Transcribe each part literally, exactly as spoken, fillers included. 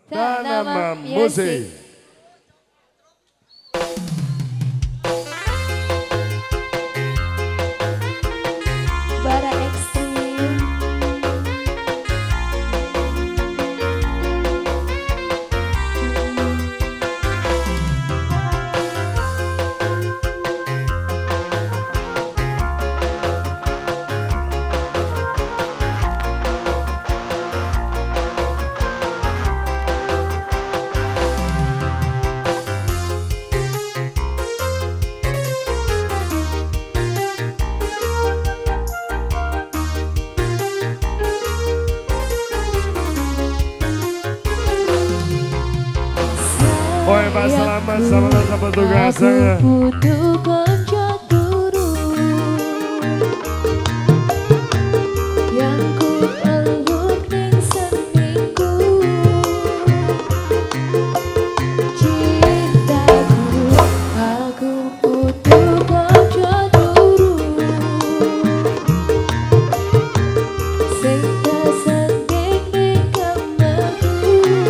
Tanaman Musik. Bara Ekstrim. Oi, Pak, selamat selamat sama petugasnya. Aku butuh konco turu yang ku peluk ning senengku. Cintaku, aku butuh konco turu sing tersenting ning kamarku.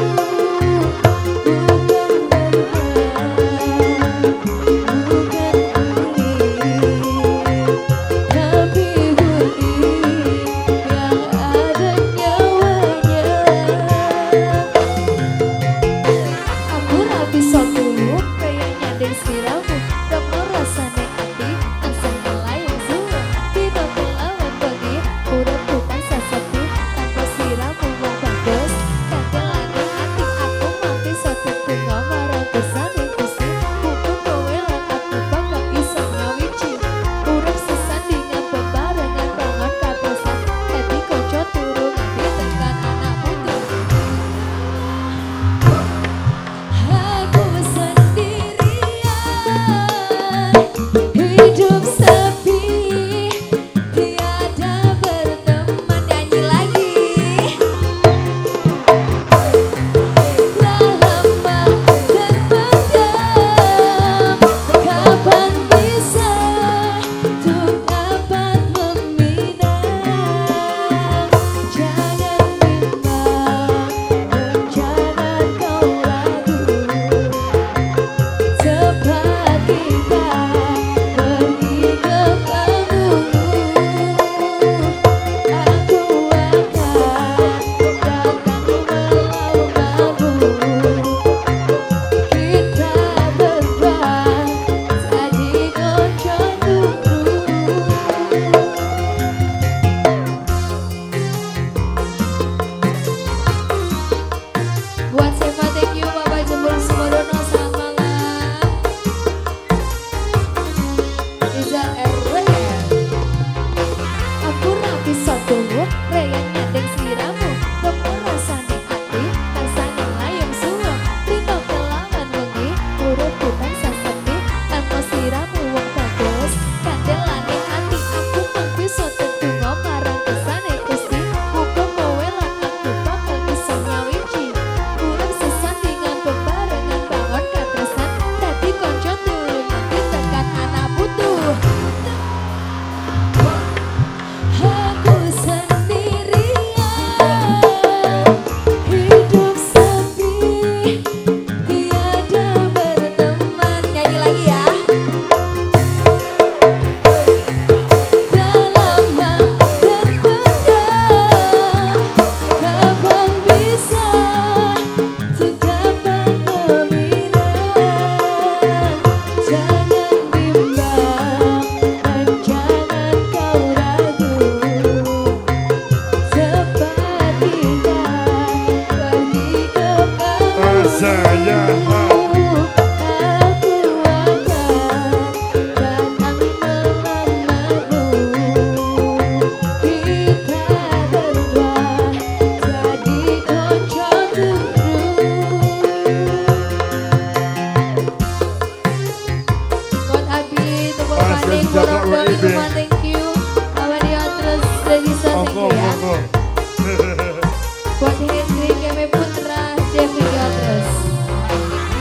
Thank you, Mama Dio terus Regisa, thank you ya. Buat Hendrik, Keme Putra, Devi terus.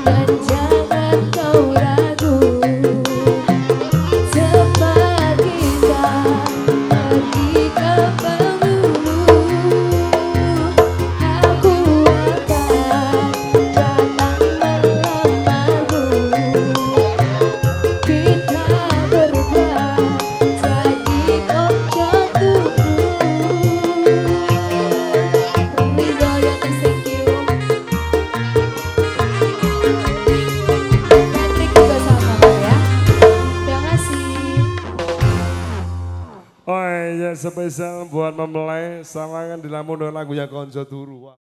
Dan jangan kau ragu, cepat kita pergi ke penghulu. Aku akan datang melamarmu. Kita berdua jadi objekku. Ringo di atas, thank you. Patrick juga sama Kak ya. Terima kasih. Oh iya, spesial buat mempelai, sama kan dilamun dengan lagunya Konco Turu.